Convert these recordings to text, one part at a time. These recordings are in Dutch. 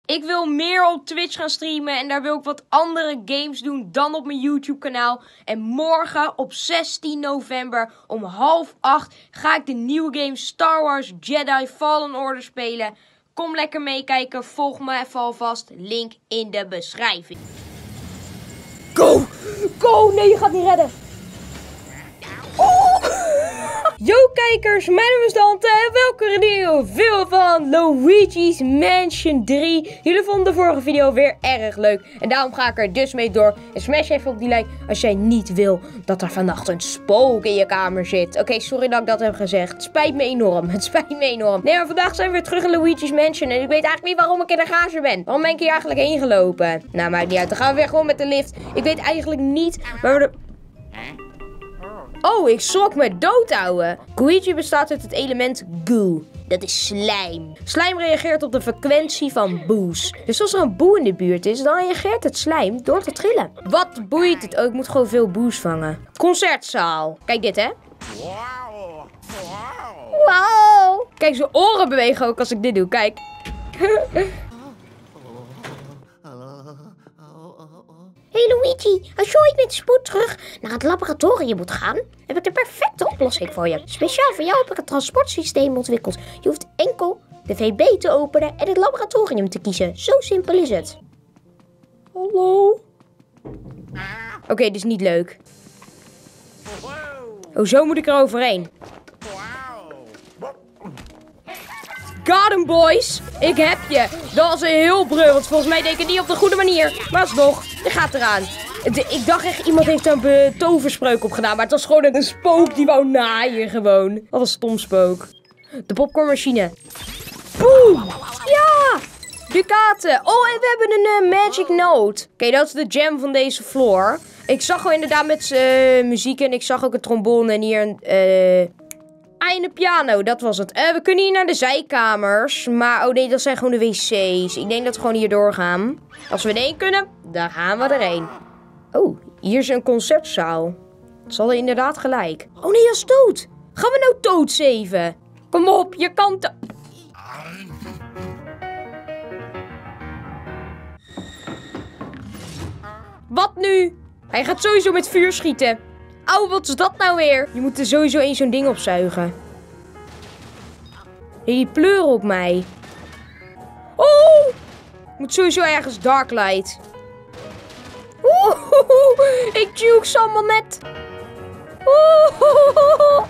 Ik wil meer op Twitch gaan streamen en daar wil ik wat andere games doen dan op mijn YouTube kanaal. En morgen op 16 november om 7:30 ga ik de nieuwe game Star Wars Jedi Fallen Order spelen. Kom lekker meekijken, volg me even alvast, link in de beschrijving. Go! Go! Nee, je gaat niet redden. Oh! Yo kijkers, mijn naam is Dante en welkom in een nieuwe video van Luigi's Mansion 3. Jullie vonden de vorige video weer erg leuk en daarom ga ik er dus mee door. En smash even op die like als jij niet wil dat er vannacht een spook in je kamer zit. Oké, sorry dat ik dat heb gezegd. Het spijt me enorm, het spijt me enorm. Nee, maar vandaag zijn we weer terug in Luigi's Mansion en ik weet eigenlijk niet waarom ik in de garage ben. Waarom ben ik hier eigenlijk heen gelopen? Nou, maakt niet uit. Dan gaan we weer gewoon met de lift. Ik weet eigenlijk niet waar we de... Oh, ik schrok me dood, ouwe. Luigi bestaat uit het element goo. Dat is slijm. Slijm reageert op de frequentie van boos. Dus als er een boe in de buurt is, dan reageert het slijm door te trillen. Wat boeit het? Oh, ik moet gewoon veel boos vangen. Concertzaal. Kijk dit, hè. Wauw. Kijk, zijn oren bewegen ook als ik dit doe. Kijk. Hey Luigi, als je ooit met spoed terug naar het laboratorium moet gaan, heb ik de perfecte oplossing voor je. Speciaal voor jou heb ik een transportsysteem ontwikkeld. Je hoeft enkel de VB te openen en het laboratorium te kiezen. Zo simpel is het. Hallo? Oké, dit is niet leuk. Oh, zo moet ik er overheen. Got him, boys. Ik heb je. Dat was een heel brul, want volgens mij deed ik het niet op de goede manier. Maar alsnog, je gaat eraan. Ik dacht echt, iemand heeft daar een toverspreuk op gedaan. Maar het was gewoon een spook die wou naaien gewoon. Wat een stom spook. De popcornmachine. Boom. Ja. Ducaten. Oh, en we hebben een magic note. Oké, dat is de gem van deze floor. Ik zag gewoon inderdaad met muziek en ik zag ook een trombone en hier een... in de piano, dat was het. We kunnen hier naar de zijkamers. Maar, oh nee, dat zijn gewoon de wc's. Ik denk dat we gewoon hier doorgaan. Als we erheen kunnen, dan gaan we erheen. Oh, hier is een concertzaal. Het zal inderdaad gelijk. Oh nee, dat is Toad. Gaan we nou Toad saven? Kom op, je kan... Wat nu? Hij gaat sowieso met vuur schieten. Auw, wat is dat nou weer? Je moet er sowieso eens zo'n ding opzuigen. Nee, die pleuren op mij. Oh! Ik moet sowieso ergens Darklight. Oeh, ik juke ze allemaal net. Oeh.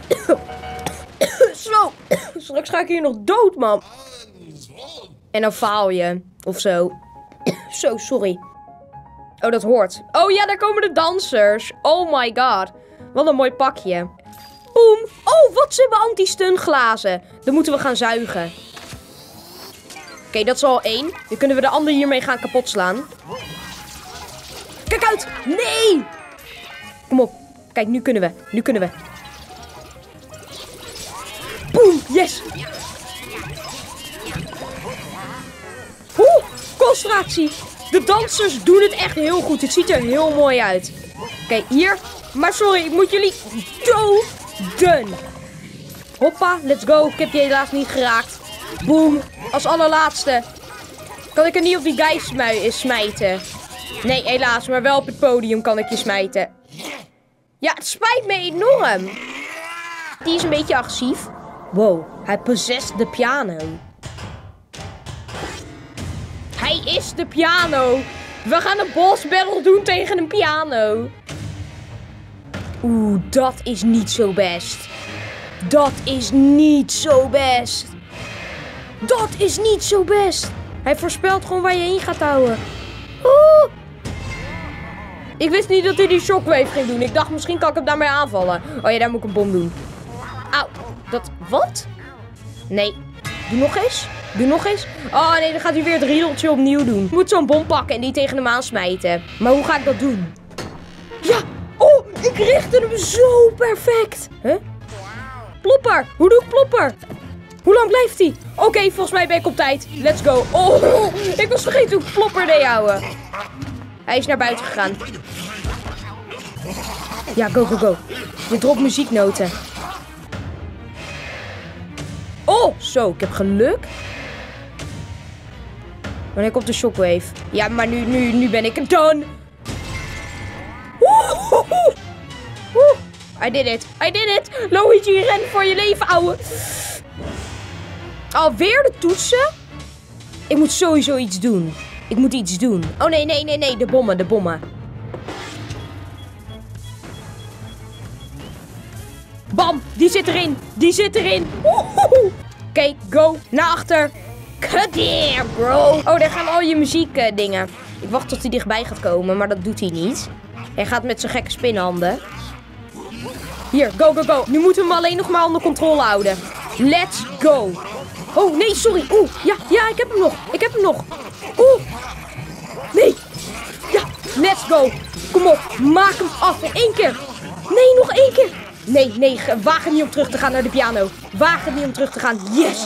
Zo. Straks ga ik hier nog dood, man. En dan faal je. Of zo. Zo, sorry. Oh, dat hoort. Oh ja, daar komen de dansers. Oh my god. Wat een mooi pakje. Boom. Oh, wat ze hebben anti-stun glazen. Dan moeten we gaan zuigen. Oké, dat is al 1. Dan kunnen we de ander hiermee gaan kapot slaan. Kijk uit. Nee. Kom op. Kijk, nu kunnen we. Nu kunnen we. Boom. Yes. Oeh, concentratie. De dansers doen het echt heel goed. Het ziet er heel mooi uit. Oké, hier. Maar sorry, ik moet jullie doden. Hoppa, let's go. Ik heb je helaas niet geraakt. Boom. Als allerlaatste. Kan ik er niet op die guy smijten? Nee, helaas. Maar wel op het podium kan ik je smijten. Ja, het spijt me enorm. Die is een beetje agressief. Wow, hij possessed de piano. Hij is de piano. We gaan een boss battle doen tegen een piano. Oeh, dat is niet zo best. Dat is niet zo best. Dat is niet zo best. Hij voorspelt gewoon waar je heen gaat houden. Oeh. Ik wist niet dat hij die shockwave ging doen. Ik dacht, misschien kan ik hem daarmee aanvallen. Oh ja, daar moet ik een bom doen. Auw. Dat... Wat? Nee. Doe nog eens. Doe nog eens. Oh nee, dan gaat hij weer het riedeltje opnieuw doen. Ik moet zo'n bom pakken en die tegen hem aansmijten. Maar hoe ga ik dat doen? Ja! Oh, ik richtte hem zo perfect. Huh? Plopper. Hoe doe ik plopper? Hoe lang blijft hij? Oké, volgens mij ben ik op tijd. Let's go. Oh, ik was vergeten hoe ik plopper deed, ouwe. Hij is naar buiten gegaan. Ja, go, go, go. Je dropt muzieknoten. Oh, zo, ik heb geluk. Wanneer komt de shockwave? Ja, maar nu ben ik er dan. I did it. I did it. Luigi, ren voor je leven, ouwe. Alweer de toetsen? Ik moet sowieso iets doen. Ik moet iets doen. Oh, nee. De bommen. Bam, die zit erin. Oké, go. Naar achter. Kadeer, bro. Oh, daar gaan al je muziekdingen. Ik wacht tot hij dichtbij gaat komen, maar dat doet hij niet. Hij gaat met zijn gekke spinhanden. Hier, go. Nu moeten we hem alleen nog maar onder controle houden. Let's go. Oh, nee, sorry. Ja, ik heb hem nog. Nee. Ja, let's go. Kom op, maak hem af. 1 keer. Nee, nog 1 keer. Nee, waag het niet om terug te gaan naar de piano. Waag het niet om terug te gaan. Yes.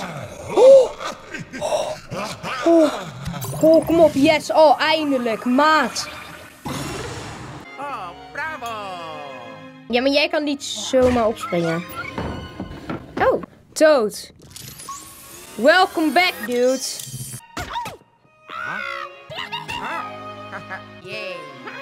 Kom op, yes. Oh, eindelijk, maat. Oh, bravo! Ja, maar jij kan niet zomaar opspringen. Oh, Toad. Welcome back, dude. Yay!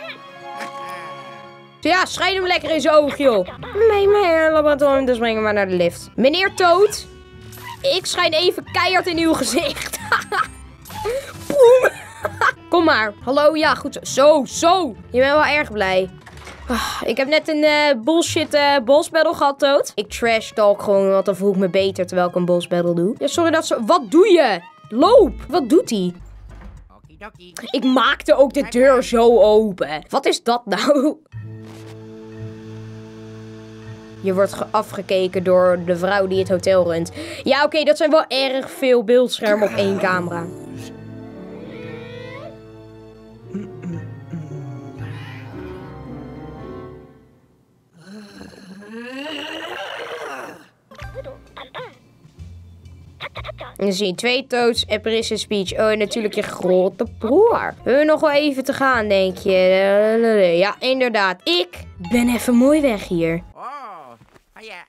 Ja, schijn hem lekker in zijn oog, joh. Nee, maar laboratorium, dus brengen we maar naar de lift. Meneer Toad, ik schijn even keihard in uw gezicht. Boem. Kom maar. Hallo, ja, goed zo. Zo. Je bent wel erg blij. Ik heb net een bullshit boss battle gehad, Toad. Ik trash talk gewoon, want dan voel ik me beter terwijl ik een boss battle doe. Ja, sorry dat zo... Wat doe je? Loop. Wat doet hij? Okidoki. Ik maakte ook de deur zo open. Wat is dat nou? Je wordt afgekeken door de vrouw die het hotel runt. Ja, oké, dat zijn wel erg veel beeldschermen op 1 camera. En dan zie je 2 Toads en Princess Peach. Oh, en natuurlijk je grote broer. We hebben nog wel even te gaan, denk je. Ja, inderdaad. Ik ben even mooi weg hier. Oh, ja.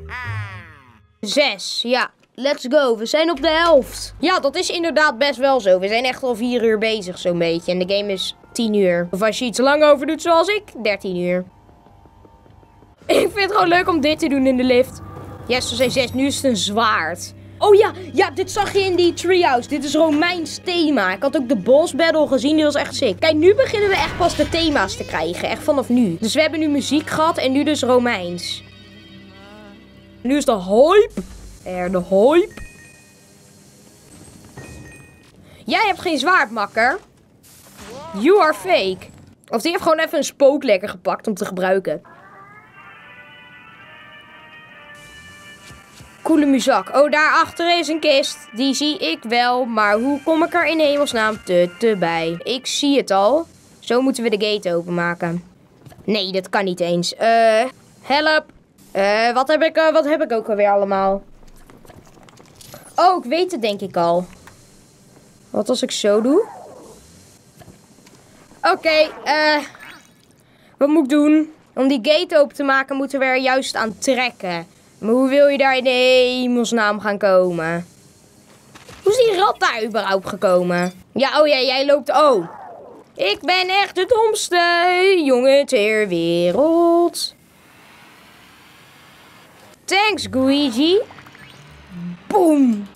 6, ja. Let's go. We zijn op de helft. Ja, dat is inderdaad best wel zo. We zijn echt al 4 uur bezig, zo'n beetje. En de game is 10 uur. Of als je iets lang over doet, zoals ik, 13 uur. Ik vind het gewoon leuk om dit te doen in de lift. Yes, we zijn 6. Nu is het een zwaard. Oh ja, dit zag je in die treehouse. Dit is Romeins thema. Ik had ook de boss battle gezien, die was echt sick. Kijk, nu beginnen we echt pas de thema's te krijgen. Echt vanaf nu. Dus we hebben nu muziek gehad en nu dus Romeins. Nu is de hype. De hype. Jij hebt geen zwaard, makker. You are fake. Of die heeft gewoon even een spook lekker gepakt om te gebruiken. Coole muzak. Oh, daarachter is een kist. Die zie ik wel. Maar hoe kom ik er in hemelsnaam te bij? Ik zie het al. Zo moeten we de gate openmaken. Nee, dat kan niet eens. Help. Wat heb ik ook alweer allemaal? Oh, ik weet het denk ik al. Wat als ik zo doe? Oké, wat moet ik doen? Om die gate open te maken moeten we er juist aan trekken. Maar hoe wil je daar in de hemelsnaam gaan komen? Hoe is die rat daar überhaupt gekomen? Ja, oh ja, jij loopt... Oh. Ik ben echt de domste jongen ter wereld. Thanks, Luigi. Boom.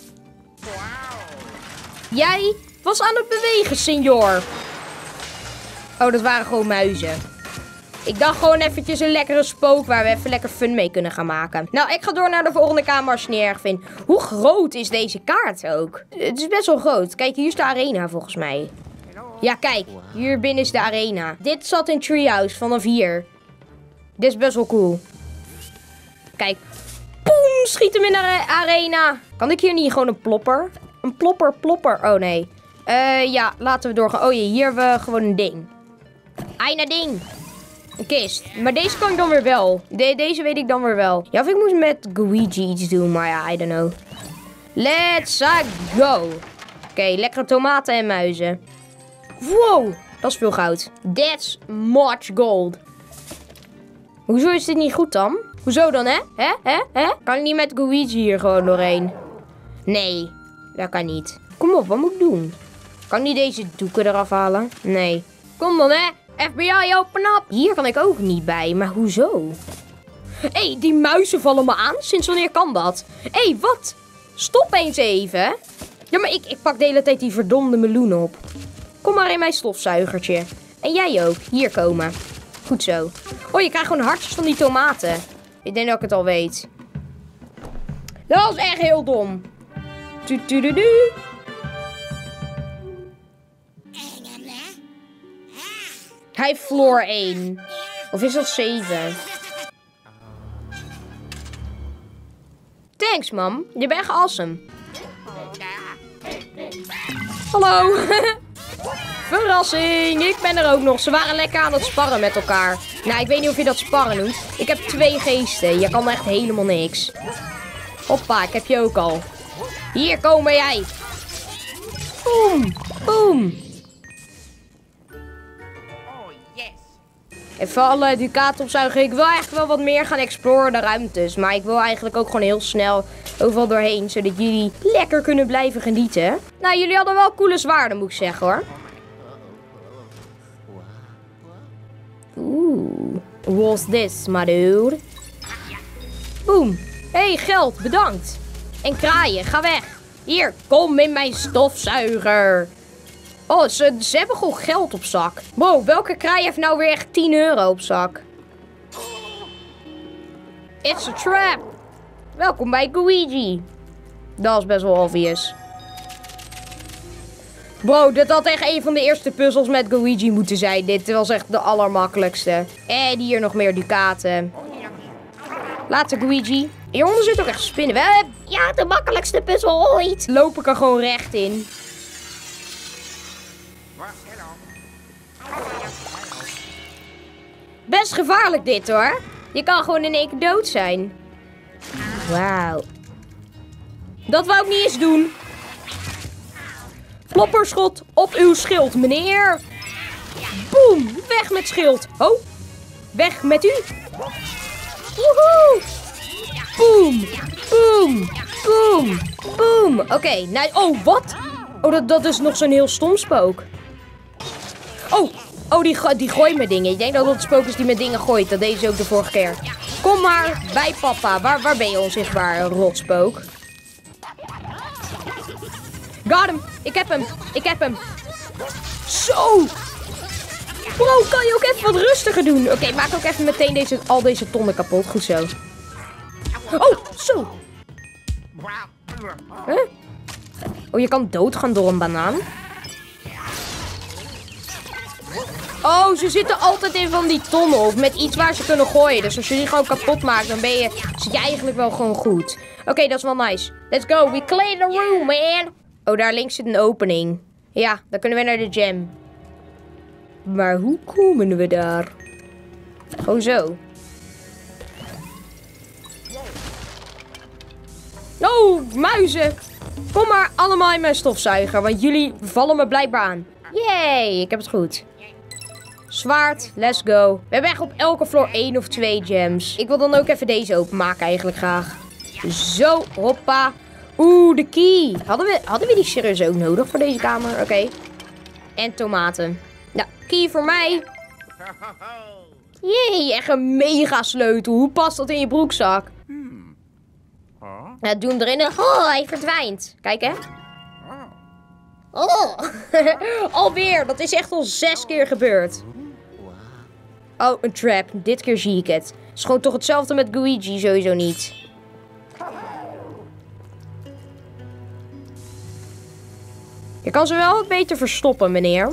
Jij was aan het bewegen, senor. Oh, dat waren gewoon muizen. Ik dacht gewoon eventjes een lekkere spook waar we even lekker fun mee kunnen gaan maken. Nou, ik ga door naar de volgende kamer als je het niet erg vindt. Hoe groot is deze kaart ook? Het is best wel groot. Kijk, hier is de arena volgens mij. Ja, kijk. Hier binnen is de arena. Dit zat in Treehouse vanaf hier. Dit is best wel cool. Kijk. Boom! Schiet hem in de arena. Kan ik hier niet gewoon een plopper? Een plopper. Oh, nee. Ja, laten we doorgaan. Oh, hier hebben we gewoon een ding. Eina ding. Een kist. Maar deze kan ik dan weer wel. Deze weet ik dan weer wel. Ja, of ik moest met Luigi iets doen. Maar ja, I don't know. Let's go. Oké, lekkere tomaten en muizen. Wow, dat is veel goud. That's much gold. Hoezo is dit niet goed dan? Hoezo dan, hè? Hè? Kan ik niet met Luigi hier gewoon doorheen? Nee, dat kan niet. Kom op, wat moet ik doen? Kan ik niet deze doeken eraf halen? Nee. Kom dan, hè. FBI, open up. Hier kan ik ook niet bij, maar hoezo? Hé, die muizen vallen me aan. Sinds wanneer kan dat? Hé, wat? Stop eens even. Ja, maar ik pak de hele tijd die verdomde meloen op. Kom maar in mijn stofzuigertje. En jij ook. Hier komen. Goed zo. Oh, je krijgt gewoon hartjes van die tomaten. Ik denk dat ik het al weet. Dat was echt heel dom. Tudududu. Hij heeft floor 1. Of is dat 7? Thanks, mam. Je bent echt awesome. Hallo. Verrassing. Ik ben er ook nog. Ze waren lekker aan het sparren met elkaar. Nou, ik weet niet of je dat sparren noemt. Ik heb 2 geesten. Je kan echt helemaal niks. Hoppa, ik heb je ook al. Hier, komen jij. Boom. Boom. Oh, yes. Even alle ducaten opzuigen. Ik wil eigenlijk wel wat meer gaan exploren de ruimtes. Maar ik wil eigenlijk ook gewoon heel snel overal doorheen. Zodat jullie lekker kunnen blijven genieten. Nou, jullie hadden wel coole zwaarden, moet ik zeggen, hoor. Oeh. What's this, my dude? Boom. Hey, geld. Bedankt. En kraaien. Ga weg. Hier, kom in mijn stofzuiger. Oh, ze hebben gewoon geld op zak. Wow, welke kraai heeft nou weer echt 10 euro op zak? It's a trap. Welkom bij Luigi. Dat is best wel obvious. Bro, dit had echt een van de eerste puzzels met Luigi moeten zijn. Dit was echt de allermakkelijkste. En hier nog meer ducaten. Later, Luigi. Hieronder zit ook echt spinnenweb. Ja, de makkelijkste puzzel ooit. Loop ik er gewoon recht in. Best gevaarlijk dit, hoor. Je kan gewoon in één keer dood zijn. Wauw. Dat wou ik niet eens doen. Flopperschot op uw schild, meneer. Boom, weg met schild. Oh, weg met u. Woehoe. Boom, boom, boom, boom. Oké, nou, oh, wat? Oh, dat is nog zo'n heel stom spook. Oh, die gooit met dingen. Ik denk dat het spook is die met dingen gooit. Dat deed ze ook de vorige keer. Kom maar bij papa. Waar ben je onzichtbaar, rotspook? Got hem. Ik heb hem. Zo. Bro, kan je ook even wat rustiger doen? Oké, maak ook even meteen al deze tonnen kapot. Goed zo. Oh, zo. Huh? Oh, je kan doodgaan door een banaan. Oh, ze zitten altijd in van die tonnen of met iets waar ze kunnen gooien. Dus als je die gewoon kapot maakt, dan zit je eigenlijk wel gewoon goed. Oké, dat is wel nice. Let's go. We clear the room, man. Oh, daar links zit een opening. Ja, dan kunnen we naar de gym. Maar hoe komen we daar? Gewoon zo. Oh, muizen. Kom maar allemaal in mijn stofzuiger, want jullie vallen me blijkbaar aan. Yay, ik heb het goed. Zwaard, let's go. We hebben echt op elke floor 1 of 2 gems. Ik wil dan ook even deze openmaken eigenlijk graag. Zo, hoppa. Oeh, de key. Hadden we die serieus ook nodig voor deze kamer? Oké. En tomaten. Nou, key voor mij. Jee, echt een mega sleutel. Hoe past dat in je broekzak? Ja, doe hem erin. Oh, hij verdwijnt. Kijk, hè. Oh. Alweer. Dat is echt al 6 keer gebeurd. Oh, een trap. Dit keer zie ik het. Het is gewoon toch hetzelfde met Luigi. Sowieso niet. Je kan ze wel wat beter verstoppen, meneer.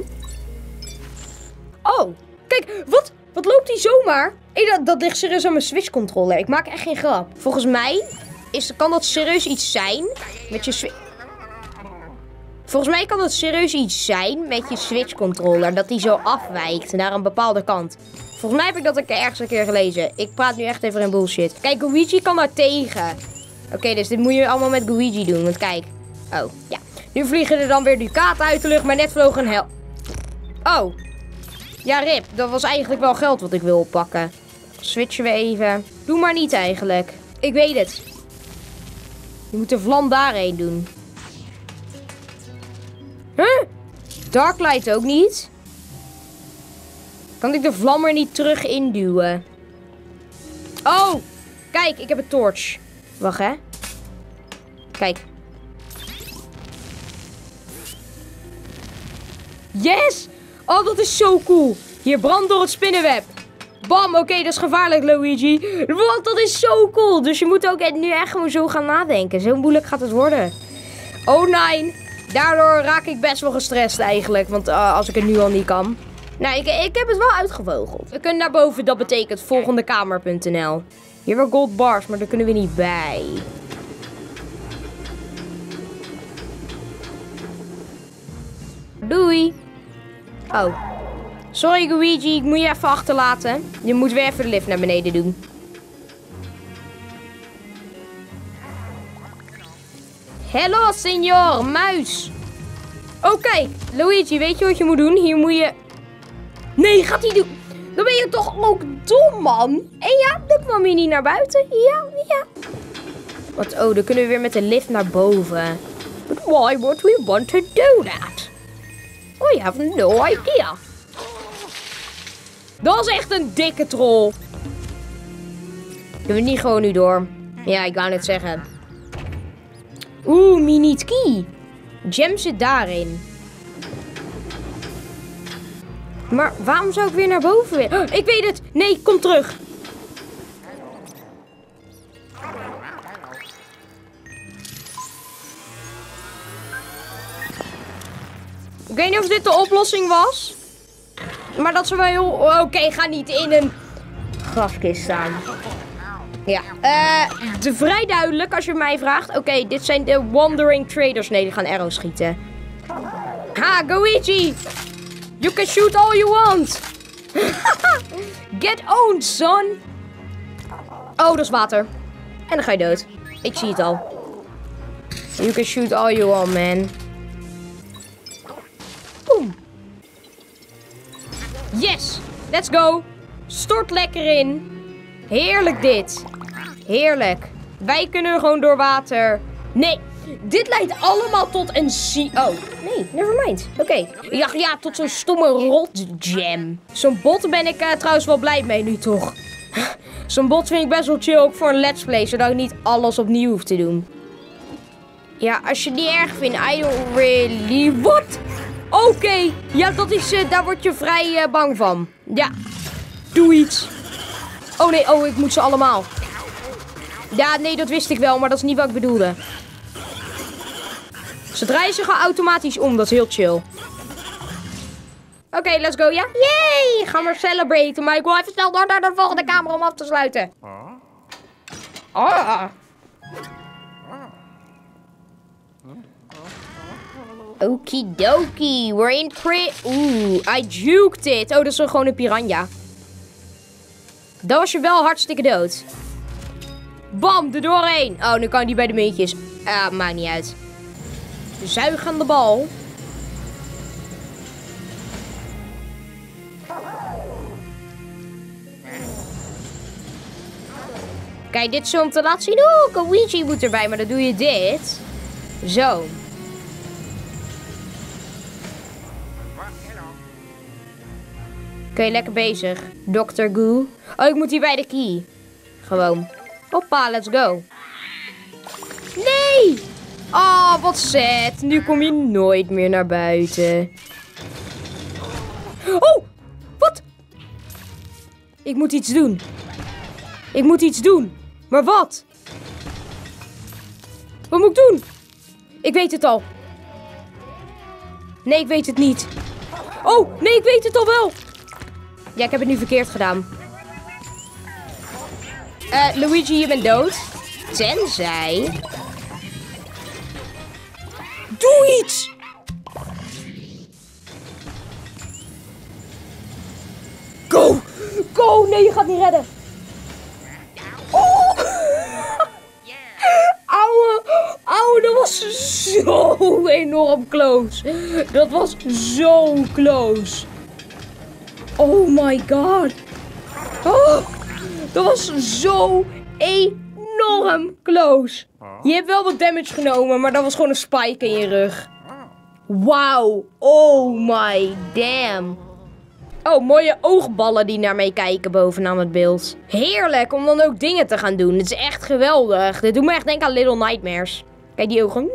Oh, kijk. Wat loopt hij zomaar? Hey, dat ligt serieus aan mijn Switch controller. Ik maak echt geen grap. Volgens mij kan dat serieus iets zijn met je Switch. Volgens mij kan dat serieus iets zijn met je Switch controller. Dat die zo afwijkt naar een bepaalde kant. Volgens mij heb ik dat ergens een keer gelezen. Ik praat nu echt even in bullshit. Kijk, Luigi kan daar tegen. Oké, dus dit moet je allemaal met Luigi doen. Want kijk. Oh, ja. Nu vliegen er dan weer ducaten uit de lucht. Maar net vloog een hel. Oh. Ja, rip. Dat was eigenlijk wel geld wat ik wil oppakken. Switchen we even. Doe maar niet eigenlijk. Ik weet het. Je moet de vlam daarheen doen. Huh? Darklight ook niet. Kan ik de vlam er niet terug induwen? Oh, kijk, ik heb een torch. Wacht, hè. Kijk. Yes! Oh, dat is zo cool. Hier, brand door het spinnenweb. Bam, oké, dat is gevaarlijk, Luigi. Want dat is zo cool. Dus je moet ook nu echt gewoon zo gaan nadenken. Zo moeilijk gaat het worden. Oh, nee. Daardoor raak ik best wel gestrest eigenlijk. Want als ik het nu al niet kan. Nou, ik heb het wel uitgevogeld. We kunnen naar boven, dat betekent volgendekamer.nl. Hier wel gold bars, maar daar kunnen we niet bij. Doei. Oh. Sorry, Luigi, ik moet je even achterlaten. Je moet weer even de lift naar beneden doen. Hallo, senor, muis. Oké, Luigi, weet je wat je moet doen? Hier moet je... Nee, gaat hij doen. Dan ben je toch ook dom, man. En ja, dan kwam je niet naar buiten. Ja. Wat, oh, dan kunnen we weer met de lift naar boven. But why would we want to do that? We have no idea. Dat was echt een dikke troll. Doen we niet gewoon nu door? Ja, ik wou net zeggen. Oeh, mini key. Gem zit daarin. Maar waarom zou ik weer naar boven willen? Oh, ik weet het. Nee, kom terug. Ik weet niet of dit de oplossing was. Maar dat ze wel heel... Oké, ga niet in een graskist staan. Ja, vrij duidelijk als je mij vraagt. Oké, dit zijn de Wandering Traders. Nee, die gaan arrows schieten. Ha, Luigi! You can shoot all you want. Get owned, son. Oh, dat is water. En dan ga je dood. Ik zie het al. You can shoot all you want, man. Boom. Yes, let's go. Stort lekker in. Heerlijk dit. Heerlijk. Wij kunnen gewoon door water. Nee, dit leidt allemaal tot een Oh, nee, nevermind. Oké. Ja, tot zo'n stomme rotjam. Zo'n bot ben ik trouwens wel blij mee nu toch. Zo'n bot vind ik best wel chill, ook voor een let's play, zodat ik niet alles opnieuw hoef te doen. Ja, als je het niet erg vindt, I don't really... What? Oké. Ja, dat is, daar word je vrij bang van. Ja. Doe iets. Oh nee, oh, ik moet ze allemaal. Ja, nee, dat wist ik wel, maar dat is niet wat ik bedoelde. Ze draaien zich al automatisch om, dat is heel chill. Oké, let's go, ja? Yay! Gaan we celebraten, maar ik wil even snel door naar de volgende kamer om af te sluiten. Ah. Okidoki, we're in Oeh, I juked it. Oh, dat is gewoon een piranha. Dan was je wel hartstikke dood. Bam, er doorheen. Oh, nu kan die bij de muntjes. Ah, maakt niet uit. Zuig aan de bal. Kijk, dit zo om te laten zien. Oh, Luigi moet erbij, maar dan doe je dit. Zo. Oké, lekker bezig. Dr. Goo. Oh, ik moet hier bij de key. Gewoon. Hoppa, let's go. Nee! Oh, wat sad. Nu kom je nooit meer naar buiten. Oh, wat? Ik moet iets doen. Ik moet iets doen. Maar wat? Wat moet ik doen? Ik weet het al. Nee, ik weet het niet. Oh, nee, ik weet het al wel. Ja, ik heb het nu verkeerd gedaan. Luigi, je bent dood. Tenzij... Doe iets! Go! Go! Nee, je gaat niet redden. Oh! Auwe, dat was zo enorm close. Dat was zo close. Oh my god. Oh, dat was zo enorm close. Je hebt wel wat damage genomen, maar dat was gewoon een spike in je rug. Wauw. Oh my damn. Oh, mooie oogballen die naar mij kijken bovenaan het beeld. Heerlijk om dan ook dingen te gaan doen. Het is echt geweldig. Dit doet me echt denken aan Little Nightmares. Kijk die ogen.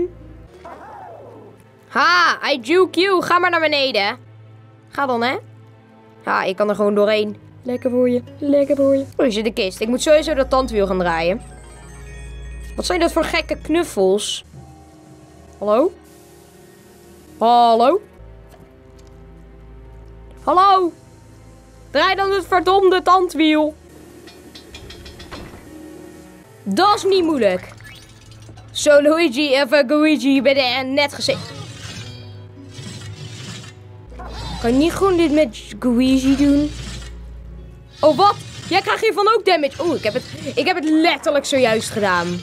Ha, I juke you. Ga maar naar beneden. Ga dan, hè. Ha, ik kan er gewoon doorheen. Lekker voor je. Lekker voor je. Oh, hier zit de kist. Ik moet sowieso dat tandwiel gaan draaien. Wat zijn dat voor gekke knuffels? Hallo? Hallo? Hallo? Draai dan het verdomde tandwiel. Dat is niet moeilijk. Zo, Luigi, even Luigi, je bent er net gezeten. Kan je niet gewoon dit met Luigi doen? Oh, wat? Jij krijgt hiervan ook damage. Oeh, ik heb het letterlijk zojuist gedaan.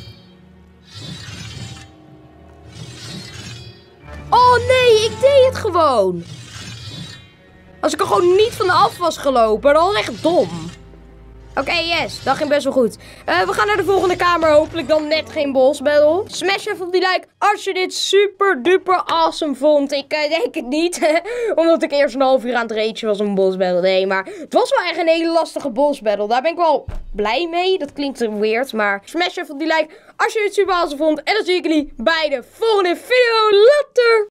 Oh nee, ik deed het gewoon. Als ik er gewoon niet van af was gelopen, dan was het echt dom. Oké, yes. Dat ging best wel goed. We gaan naar de volgende kamer. Hopelijk dan net geen boss battle. Smash even op die like als je dit super duper awesome vond. Ik denk het niet. Omdat ik eerst een half uur aan het ragen was om een boss battle. Nee, maar het was wel echt een hele lastige boss battle. Daar ben ik wel blij mee. Dat klinkt weird, maar smash even op die like als je dit super awesome vond. En dan zie ik jullie bij de volgende video. Later!